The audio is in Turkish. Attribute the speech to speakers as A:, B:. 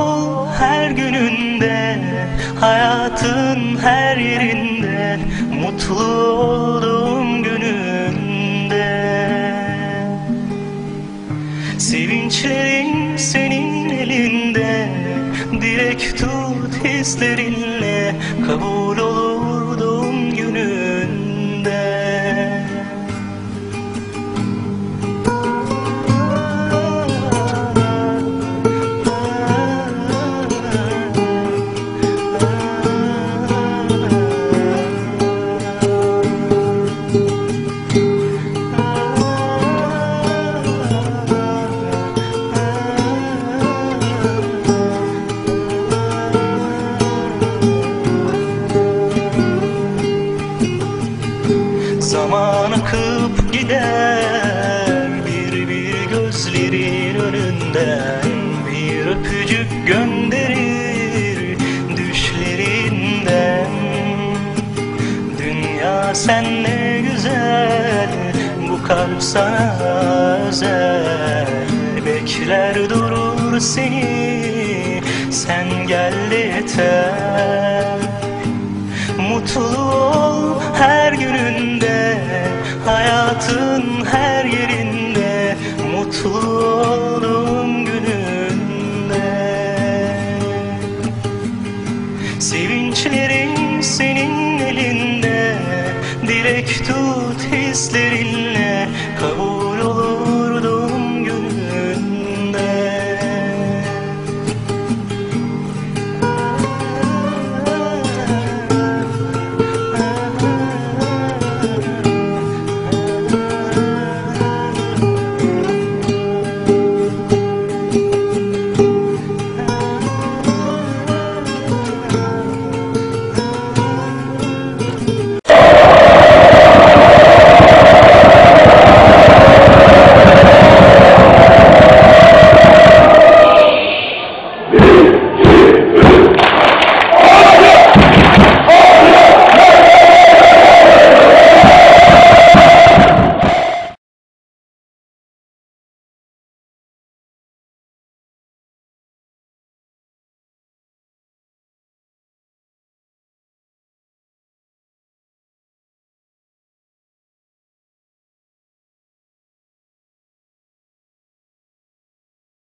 A: ol her gününde, hayatın her yerinde, mutlu olduğum gününde. Sevinçlerin senin elinde, direkt tut hislerinle, kabul olur doğum gününde. Zaman akıp gider, bir bir gözlerin önünden, bir öpücük gönderir düşlerinden. Dünya sen ne güzel, bu kalp sana özel, bekler durur seni, sen gel yeter. Mutlu ol her gününde, hayatın her yerinde, mutlu olduğum gününde. Sevinçlerin senin elinde, direkt tut hislerinle,